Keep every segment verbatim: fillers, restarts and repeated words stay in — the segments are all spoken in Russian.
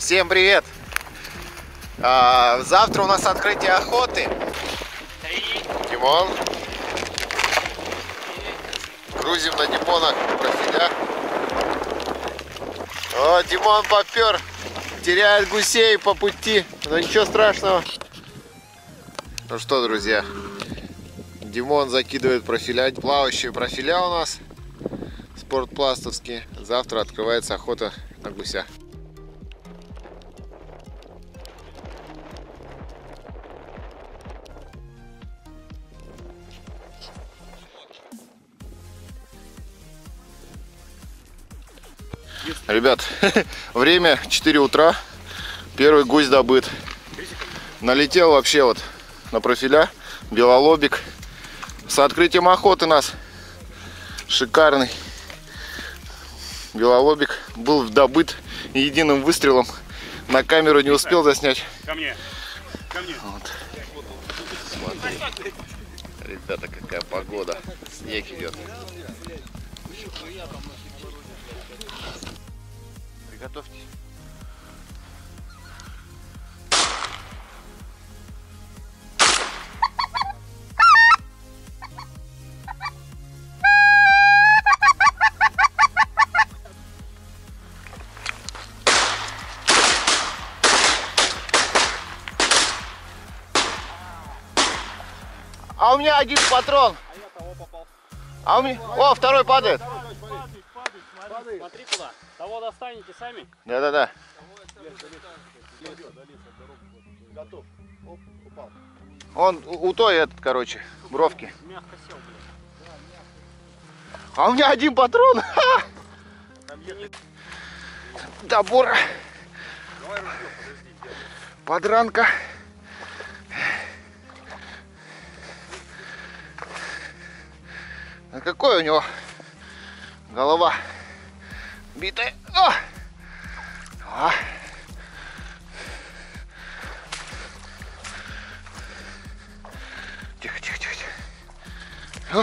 Всем привет! А, завтра у нас открытие охоты. Димон. Грузим на Димона профиля. О, Димон попер. Теряет гусей по пути. Но ничего страшного. Ну что, друзья, Димон закидывает профиля. Плавающие профиля у нас. Спортпластовские. Завтра открывается охота на гуся. Ребят, время четыре утра. Первый гусь добыт. Налетел вообще вот на профиля. Белолобик. С открытием охоты нас. Шикарный белолобик был добыт единым выстрелом. На камеру не успел заснять. Ко мне. Ко мне. Вот. Смотри. Ребята, какая погода. Снег идет. Приготовьтесь. А у меня один патрон. А я того попал. А у меня... О, второй падает. Падает, падает, падает. Смотри куда. Того достанете сами. Да-да-да. Готов. Оп, упал. Он у, у той этот, короче, бровки. Мягко сел, блядь. А у меня один патрон. Добор. Давай ружье, подожди. Подранка. А какой у него голова битая. О! О! Тихо, тихо, тихо, тихо. О!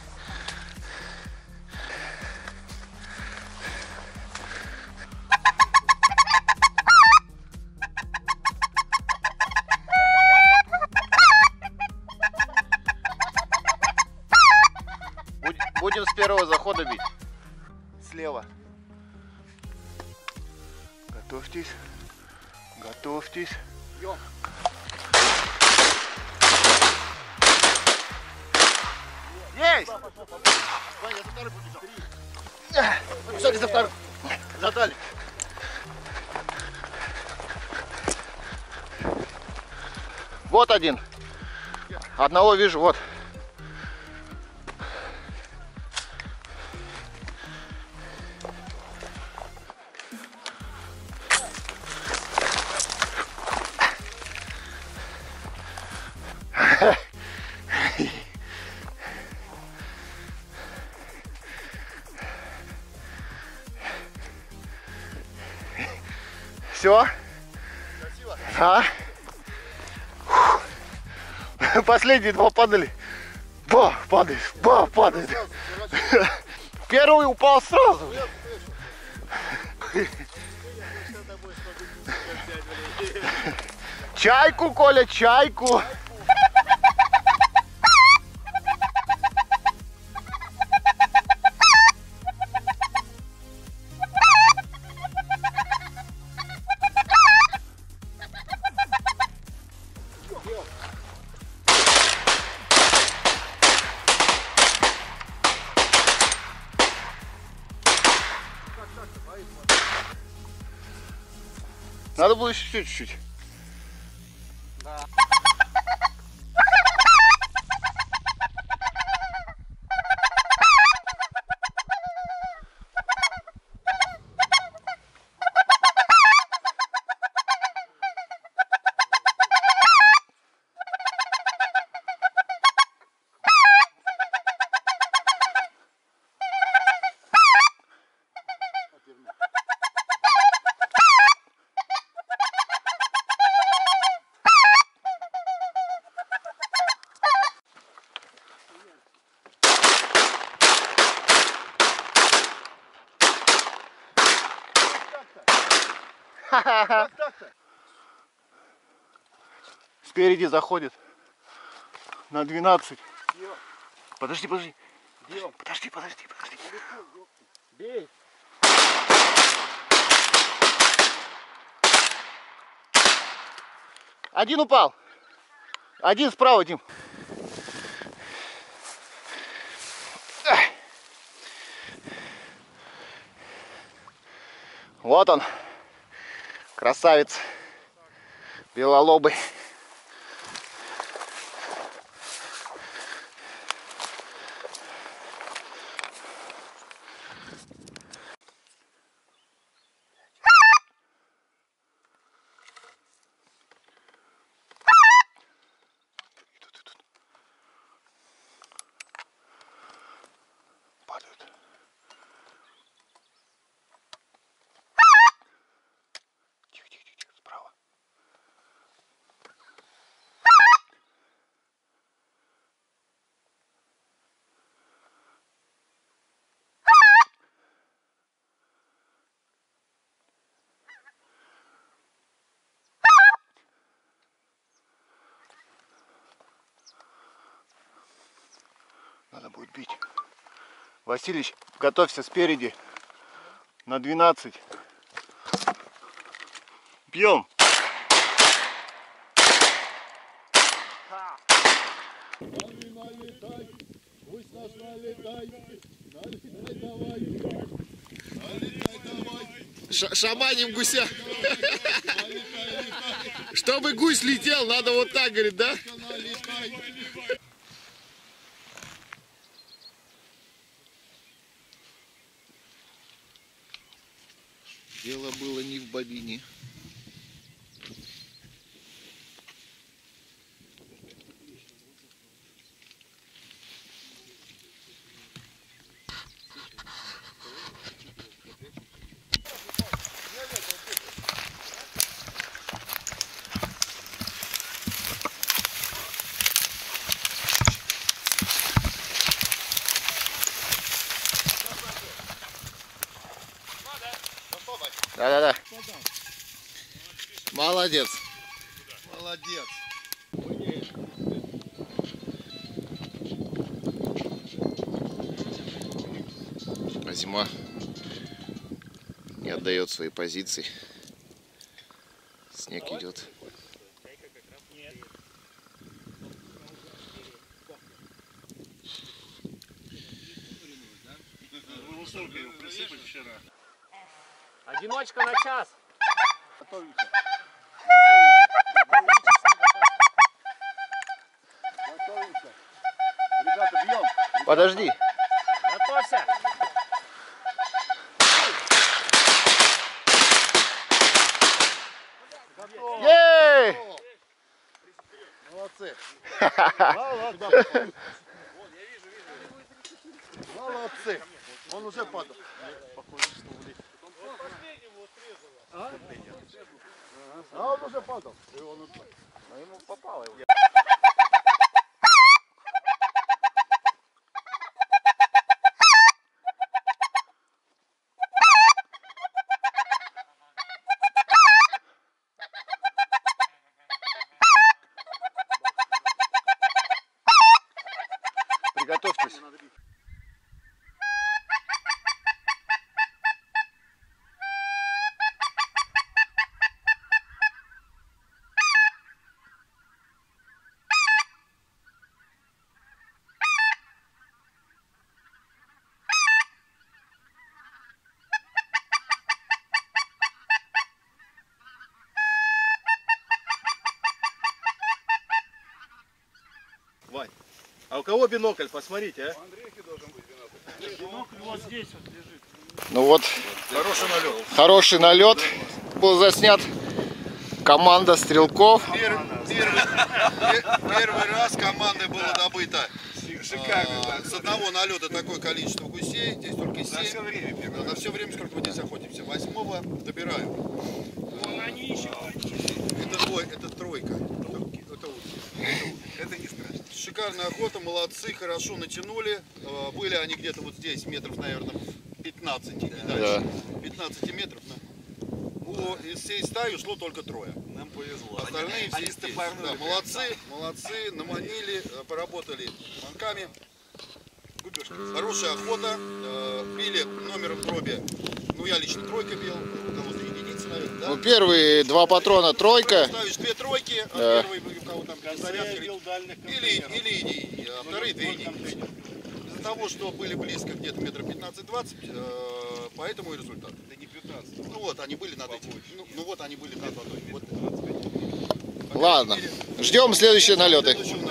Будем с первого захода бить. Слева. Готовьтесь. Готовьтесь. Ём. Есть! Посмотри за второй. Задали. Вот один. Одного вижу, вот. Все? Красиво? Да. Последние два падали. Ба, падает, ба, падает. Первый упал сразу. Чайку, Коля, чайку. Надо было еще чуть-чуть. Да. Спереди заходит на двенадцать. Подожди, подожди. Подожди, подожди, подожди. Бей. Один упал. Один справа, Дим. Вот он. Красавец. Белолобый. Падают. Тихо, тихо, тихо, справа. Надо будет бить. Василич, готовься спереди на двенадцать. Бьем. Ш шаманим гуся. Чтобы гусь летел, надо вот так, говорит, да? Дело было не в бобине. Да-да-да. Молодец. Молодец. А зима не отдает свои позиции. Снег идет. Одиночка на час. Готовимся. Готовимся. Ребята, бьем. Подожди. Готовься. Ей! Молодцы. Молодцы. Молодцы. Он уже падал. А он уже падал. И он упал. Но ему попало. Приготовьтесь. Вань, а у кого бинокль? Посмотрите, а? У Андрейки должен быть бинокль. Бинокль вот здесь вот лежит. Ну вот, Хороший налет. хороший налет был заснят. Команда стрелков. Первый, первый, первый раз командой было добыто а, с одного налета такое количество гусей. Здесь только семь. На все время, да, на все время, сколько мы здесь охотимся. Восьмого добираю. Вон они еще. Это двой, это тройка. Это, это, это не страшно. Шикарная охота, молодцы, хорошо натянули. Были они где-то вот здесь, метров, наверное, пятнадцать, не дальше. Да. пятнадцать метров. Да. итогу из всей стаи ушло только трое. Нам повезло. Остальные Они все здесь. стопорнули. Да, молодцы, молодцы, наманили, э, поработали манками. Хорошая охота, э, били номером дроби. Ну, я лично тройка бил, у кого-то единица, наверное, да? Ну, первые два патрона тройка. Ставишь две тройки, а Да. первый у кого там Казаря пятьдесят, бил дальних или, контейнеров. или еди- а вторые две единицы. Из-за того, что были близко где-то метров пятнадцать-двадцать, э, поэтому и результат. Да не пятнадцать. Ну вот, они были над этим. Ну, ну вот они были над водой. Вот. Ладно, ждем следующие налеты. Следующего